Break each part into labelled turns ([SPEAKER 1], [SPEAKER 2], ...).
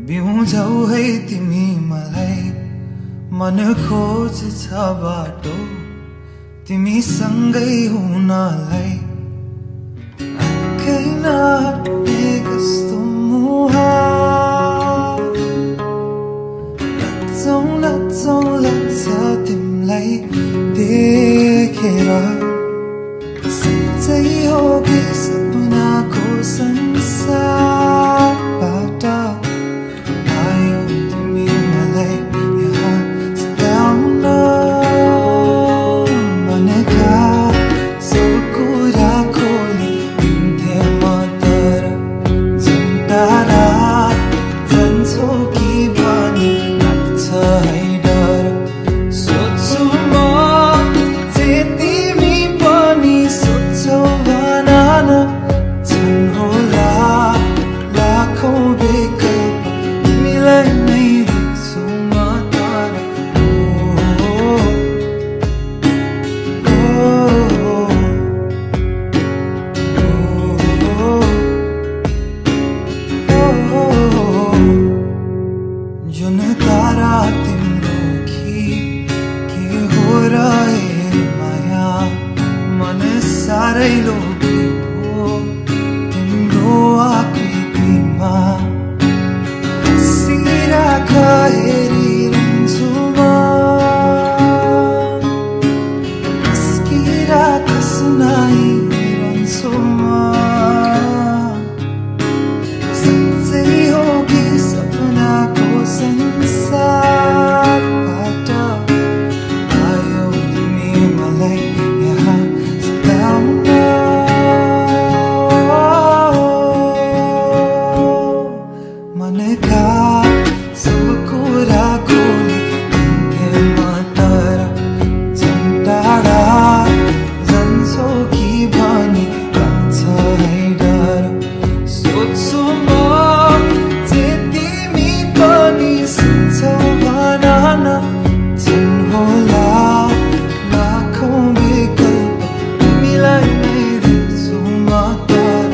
[SPEAKER 1] बिउँझौ है तिमी मलाई मन खोज छ बाटो तिमीसँगै हुनलाई आँखै नहट्ने कस्तो मुहार लच्छौ लच्छौ लाग्छ तिमीलाई देखेर सच्चै हो कि सपनाको संसारबाट आयो तिमी मलाई यहाँ सताउन भनेका सब कुरा खोलिदिन्थे म तर झन् टाढा जान्छौ कि भनी लाग्छ है डर सोच्छु म जे तिमी पनि सोच्छौ भन न झन् होला लाखौं विकल्प तिमीलाई नै देख्छु म तर जुन तारा तिम्रो कि के हो र हे माया मन साह्रै लोभेको तिम्रो आकृतिमा हँसिराख हेरिरहन्छु म हँस्किराख सुनाइरहन्छु म सच्चै हो कि सपनाको संसारबाट आयो तिमी मलाई यहाँ सताउन मनका सब कुरा खोलिदिन्थे म तर झन् टाढा जान्छौ कि भनी लाग्छ है डर सोच्छु म जे तिमी पनि सुन्छौ भन न झन् होला लाखौं विकल्प तिमीलाई नै देख्छु म तर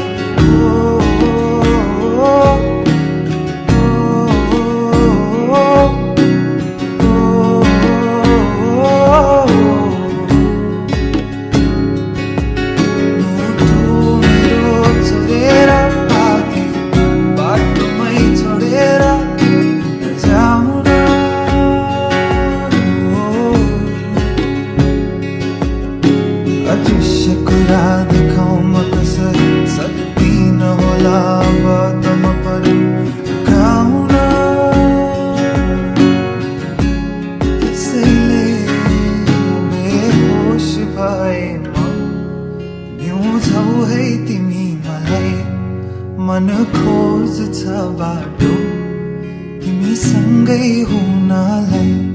[SPEAKER 1] मुटु मेरो छोडेर आधी बाटोमै छोडेर जाउन अदृश्य कुरा देखाउँ म कसरी सक्दिन होला अब त म पनि गाउन त्यसैले बेहोस भए म बिउँझौ है तिमी मलाई मन खोज छ बाटो तिमीसँगै हुनलाई